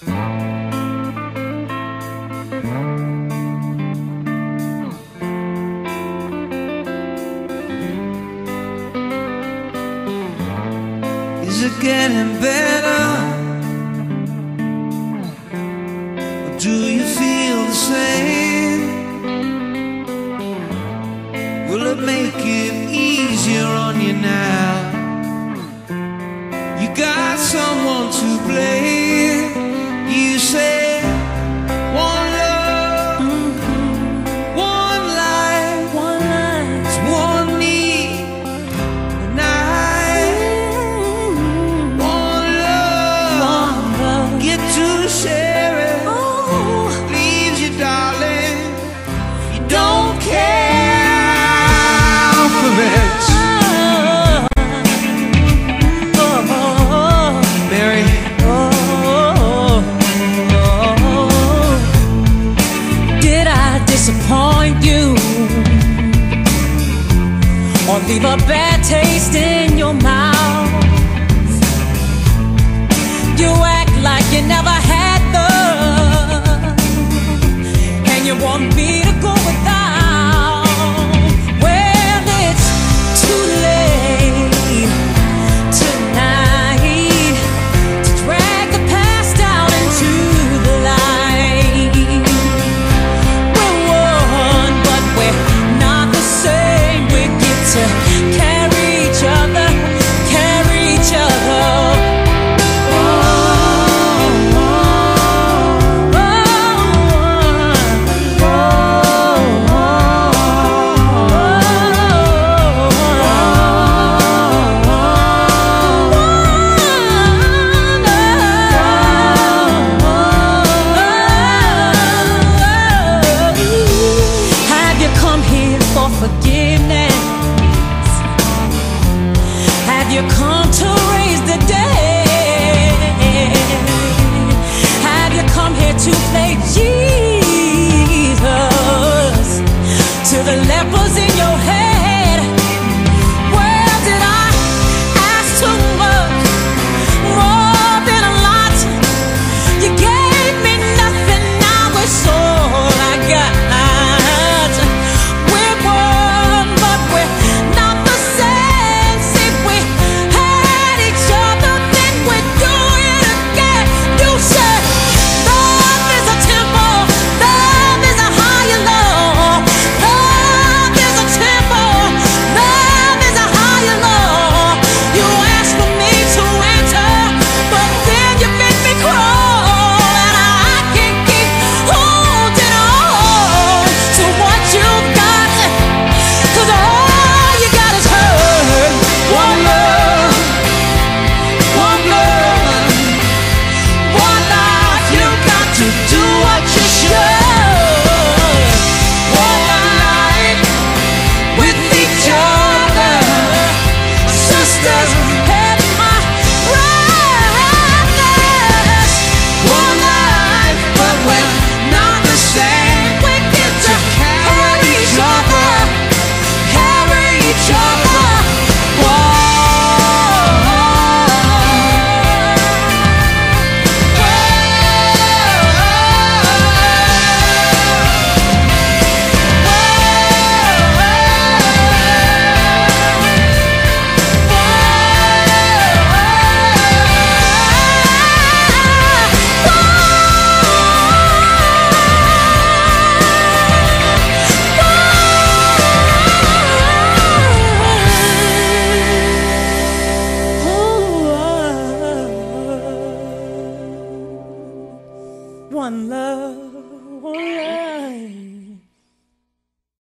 Is it getting better? Or do you feel the same? Will it make it easier on you now? You got someone to blame. You say one love, one life, it's one need, and one love, get to share it. Leaves you, darling, you don't care for it. Disappoint you or leave a bad taste in your mouth? You act like you never had love, and you want me to go without. Well, it's too late tonight to drag the past out into the light. To carry each other, carry each other. Oh, oh, oh, oh, oh. Have you come here for forgiveness? Have you come to raise the dead? Have you come here to play Jesus to the lepers in your head? Well, did I ask too much, more than a lot? You gave me nothing, now it's all I got. We're one, but we're not the same. See, we had each other, then we do it again. You said love is a temple, love is a higher law. Love is a temple, love is a higher law. You asked for me to enter, but then you made me crawl, and I can't keep holding on to what you got, 'cause all you got is hurt. One love, one blood, one life. You got to do what you should. One life with each other, sisters and my brothers. One life, but we're not the same. We get to carry each other, carry each other. One love, one life.